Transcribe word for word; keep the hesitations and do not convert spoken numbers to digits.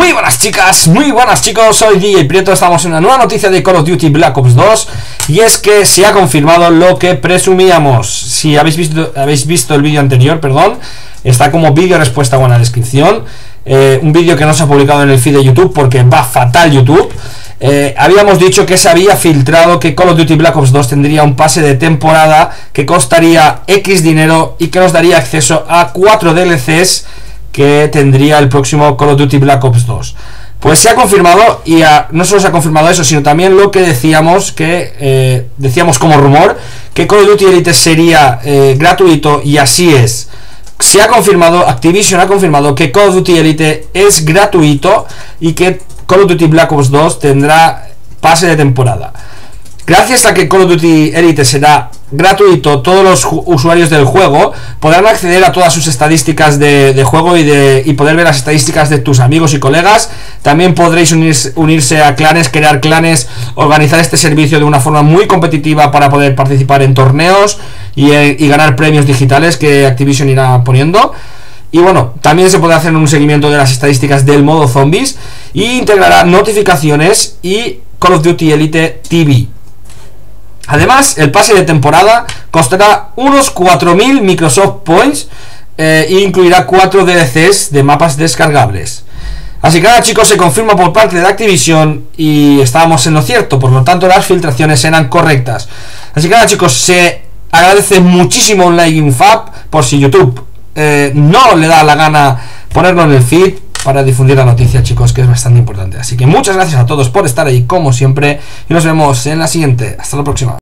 Muy buenas chicas, muy buenas chicos, soy D J Prieto, estamos en una nueva noticia de Call of Duty Black Ops dos. Y es que se ha confirmado lo que presumíamos. Si habéis visto, habéis visto el vídeo anterior, perdón, está como vídeo respuesta o en la descripción. eh, Un vídeo que no se ha publicado en el feed de YouTube porque va fatal YouTube. Eh, habíamos dicho que se había filtrado que Call of Duty Black Ops dos tendría un pase de temporada que costaría X dinero y que nos daría acceso a cuatro D L Cs que tendría el próximo Call of Duty Black Ops dos. Pues se ha confirmado, y a, no solo se ha confirmado eso, sino también lo que decíamos, que eh, decíamos como rumor, que Call of Duty Elite sería eh, gratuito, y así es. Se ha confirmado, Activision ha confirmado que Call of Duty Elite es gratuito y que Call of Duty Black Ops dos tendrá pase de temporada. Gracias a que Call of Duty Elite será gratuito, todos los usuarios del juego podrán acceder a todas sus estadísticas de, de juego y, de, y poder ver las estadísticas de tus amigos y colegas. También podréis unirse, unirse a clanes, crear clanes, organizar este servicio de una forma muy competitiva para poder participar en torneos y, y ganar premios digitales que Activision irá poniendo. Y bueno, también se puede hacer un seguimiento de las estadísticas del modo zombies y integrará notificaciones y Call of Duty Elite T V. Además, el pase de temporada costará unos cuatro mil Microsoft Points eh, e incluirá cuatro D L Cs de mapas descargables. Así que nada chicos, se confirma por parte de Activision y estábamos en lo cierto, por lo tanto las filtraciones eran correctas. Así que nada chicos, se agradece muchísimo un like y un fab por si YouTube eh, no le da la gana ponerlo en el feed para difundir la noticia, chicos, que es bastante importante. Así que muchas gracias a todos por estar ahí como siempre y nos vemos en la siguiente. Hasta la próxima.